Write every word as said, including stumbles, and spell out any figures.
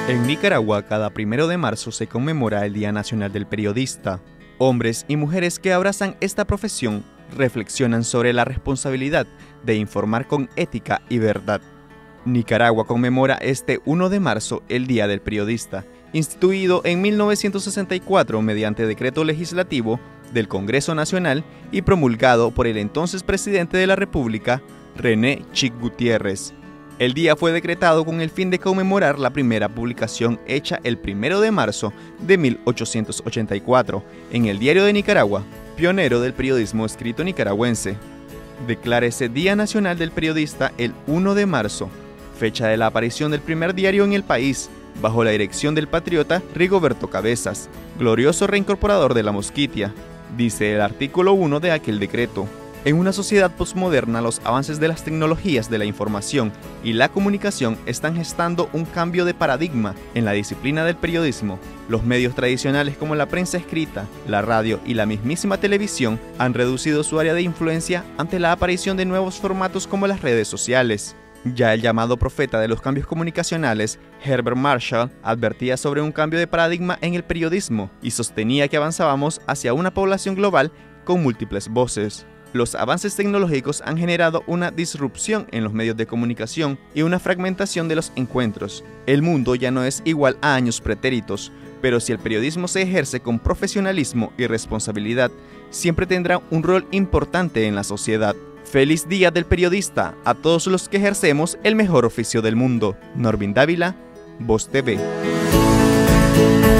En Nicaragua, cada primero de marzo se conmemora el Día Nacional del Periodista. Hombres y mujeres que abrazan esta profesión reflexionan sobre la responsabilidad de informar con ética y verdad. Nicaragua conmemora este primero de marzo el Día del Periodista, instituido en mil novecientos sesenta y cuatro mediante decreto legislativo del Congreso Nacional y promulgado por el entonces presidente de la República, René Chic Gutiérrez. El día fue decretado con el fin de conmemorar la primera publicación hecha el primero de marzo de mil ochocientos ochenta y cuatro en el Diario de Nicaragua, pionero del periodismo escrito nicaragüense. Declárese Día Nacional del Periodista el primero de marzo, fecha de la aparición del primer diario en el país, bajo la dirección del patriota Rigoberto Cabezas, glorioso reincorporador de la Mosquitia, dice el artículo uno de aquel decreto. En una sociedad posmoderna, los avances de las tecnologías de la información y la comunicación están gestando un cambio de paradigma en la disciplina del periodismo. Los medios tradicionales como la prensa escrita, la radio y la mismísima televisión han reducido su área de influencia ante la aparición de nuevos formatos como las redes sociales. Ya el llamado profeta de los cambios comunicacionales, Herbert Marshall, advertía sobre un cambio de paradigma en el periodismo y sostenía que avanzábamos hacia una población global con múltiples voces. Los avances tecnológicos han generado una disrupción en los medios de comunicación y una fragmentación de los encuentros. El mundo ya no es igual a años pretéritos, pero si el periodismo se ejerce con profesionalismo y responsabilidad, siempre tendrá un rol importante en la sociedad. ¡Feliz Día del Periodista a todos los que ejercemos el mejor oficio del mundo! Norvin Dávila, Voz T V.